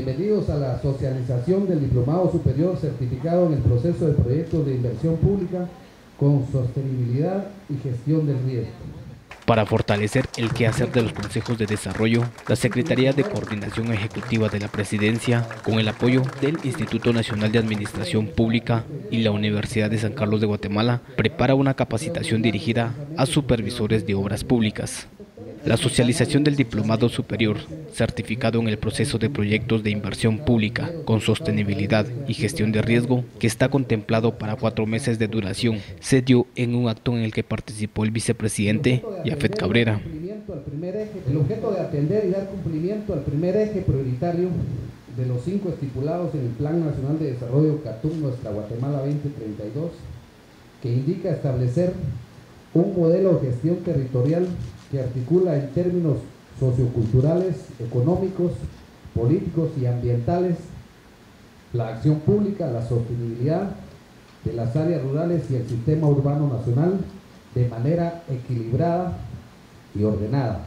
Bienvenidos a la socialización del Diplomado Superior certificado en el proceso de proyectos de inversión pública con sostenibilidad y gestión del riesgo. Para fortalecer el quehacer de los consejos de desarrollo, la Secretaría de Coordinación Ejecutiva de la Presidencia, con el apoyo del Instituto Nacional de Administración Pública y la Universidad de San Carlos de Guatemala, prepara una capacitación dirigida a supervisores de obras públicas. La socialización del Diplomado Superior, certificado en el proceso de proyectos de inversión pública con sostenibilidad y gestión de riesgo, que está contemplado para 4 meses de duración, se dio en un acto en el que participó el vicepresidente Yafet Cabrera. El objeto de atender y dar cumplimiento al primer eje prioritario de los 5 estipulados en el Plan Nacional de Desarrollo CATUM Nuestra Guatemala 2032, que indica establecer un modelo de gestión territorial que articula en términos socioculturales, económicos, políticos y ambientales la acción pública, la sostenibilidad de las áreas rurales y el sistema urbano nacional de manera equilibrada y ordenada,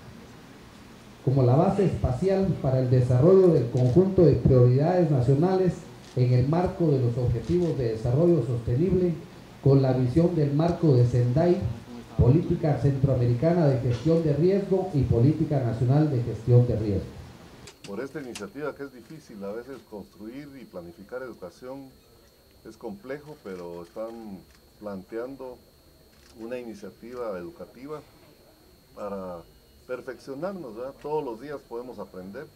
como la base espacial para el desarrollo del conjunto de prioridades nacionales en el marco de los Objetivos de Desarrollo Sostenible, con la visión del marco de Sendai, Política Centroamericana de Gestión de Riesgo y Política Nacional de Gestión de Riesgo. Por esta iniciativa, que es difícil a veces construir y planificar educación, es complejo, pero están planteando una iniciativa educativa para perfeccionarnos, ¿verdad? Todos los días podemos aprender,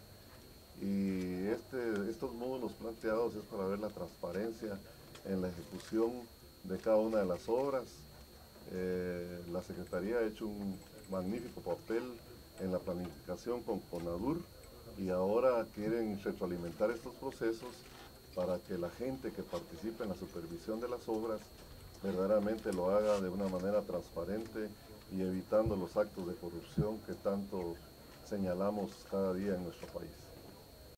y estos módulos planteados es para ver la transparencia en la ejecución de cada una de las obras. La Secretaría ha hecho un magnífico papel en la planificación con CONADUR, y ahora quieren retroalimentar estos procesos para que la gente que participe en la supervisión de las obras verdaderamente lo haga de una manera transparente y evitando los actos de corrupción que tanto señalamos cada día en nuestro país.